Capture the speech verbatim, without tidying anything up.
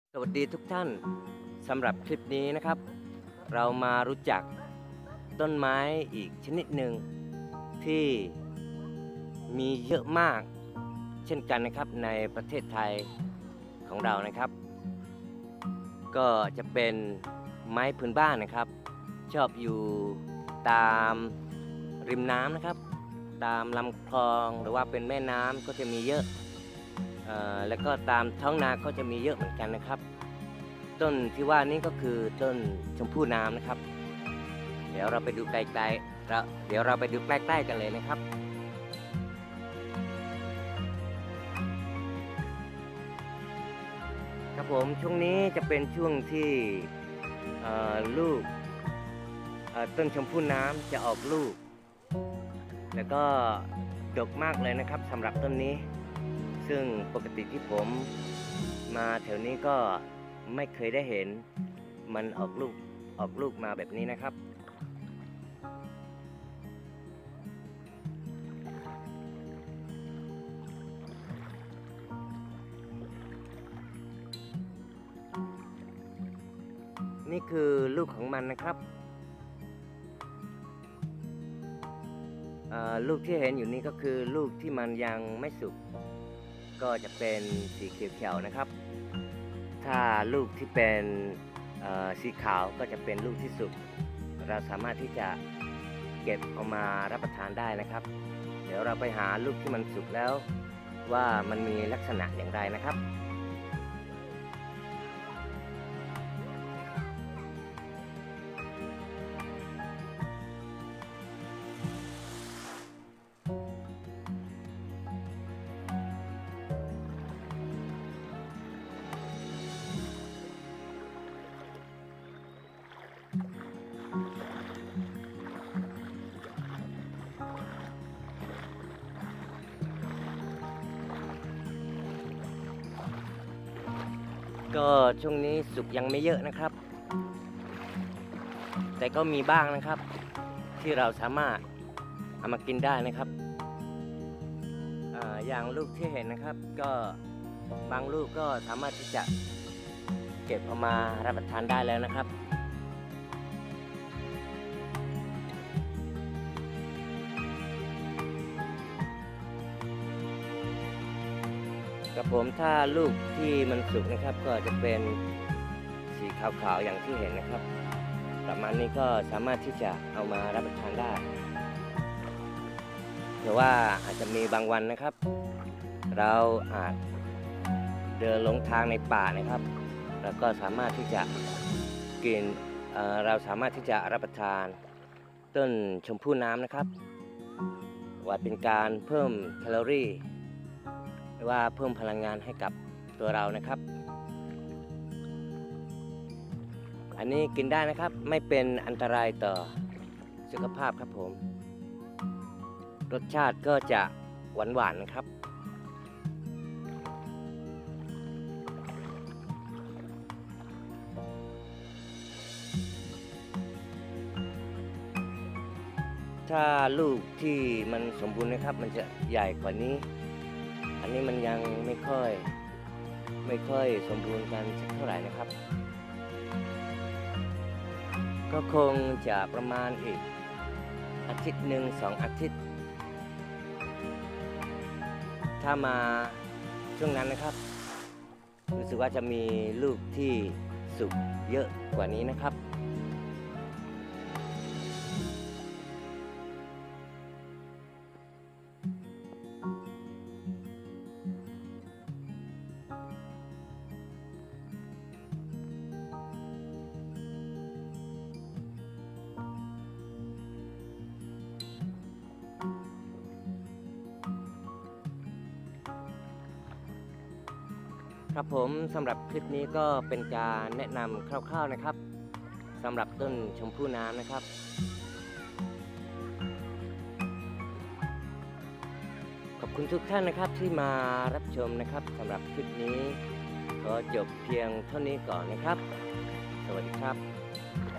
สวัสดีทุกท่านสำหรับคลิปนี้นะครับเรามารู้จักต้นไม้อีกชนิดหนึ่งที่มีเยอะมากเช่นกันนะครับในประเทศไทยของเรานะครับ ก็จะเป็นไม้พื้นบ้านนะครับชอบอยู่ตามริมน้ำนะครับตามลำคลองหรือว่าเป็นแม่น้ำก็จะมีเยอะเอ่อแล้วก็ตามท้องนาก็จะมีเยอะเหมือนกันนะครับต้นที่ว่านี้ก็คือต้นชมพู่น้ำนะครับเดี๋ยวเราไปดูใกล้ๆเราเดี๋ยวเราไปดูใกล้ๆกันเลยนะครับครับผมช่วงนี้จะเป็นช่วงที่ลูกต้นชมพู่น้ำจะออกลูกแล้วก็ดกมากเลยนะครับสำหรับต้นนี้ซึ่งปกติที่ผมมาแถวนี้ก็ไม่เคยได้เห็นมันออกลูกออกลูกมาแบบนี้นะครับนี่คือลูกของมันนะครับลูกที่เห็นอยู่นี้ก็คือลูกที่มันยังไม่สุกก็จะเป็นสีเขียวๆนะครับถ้าลูกที่เป็นสีขาวก็จะเป็นลูกที่สุกเราสามารถที่จะเก็บออกมารับประทานได้นะครับเดี๋ยวเราไปหาลูกที่มันสุกแล้วว่ามันมีลักษณะอย่างไรนะครับก็ช่วงนี้สุกยังไม่เยอะนะครับแต่ก็มีบ้างนะครับที่เราสามารถเอามากินได้นะครับ อ, อย่างลูกที่เห็นนะครับก็บางลูกก็สามารถที่จะเก็บออกมารับประทานได้แล้วนะครับกับผมถ้าลูกที่มันสุกนะครับก็จะเป็นสีขาวๆอย่างที่เห็นนะครับประมาณนี้ก็สามารถที่จะเอามารับประทานได้แต่ว่าอาจจะมีบางวันนะครับเราอาจเดินหลงทางในป่านะครับแล้วก็สามารถที่จะกิน เอ่อ เราสามารถที่จะรับประทานต้นชมพู่น้ำนะครับว่าเป็นการเพิ่มแคลอรี่หรือว่าเพิ่มพลังงานให้กับตัวเรานะครับอันนี้กินได้นะครับไม่เป็นอันตรายต่อสุขภาพครับผมรสชาติก็จะหวานหวานนะครับถ้าลูกที่มันสมบูรณ์นะครับมันจะใหญ่กว่านี้อันนี้มันยังไม่ค่อยไม่ค่อยสมบูรณ์กันสักเท่าไหร่นะครับก็คงจะประมาณอีกอาทิตย์หนึ่งสองอาทิตย์ถ้ามาช่วงนั้นนะครับรู้สึกว่าจะมีลูกที่สุกเยอะกว่านี้นะครับครับผมสำหรับคลิปนี้ก็เป็นการแนะนำคร่าวๆนะครับสำหรับต้นชมพู่น้ำนะครับขอบคุณทุกท่านนะครับที่มารับชมนะครับสำหรับคลิปนี้ขอจบเพียงเท่านี้ก่อนนะครับสวัสดีครับ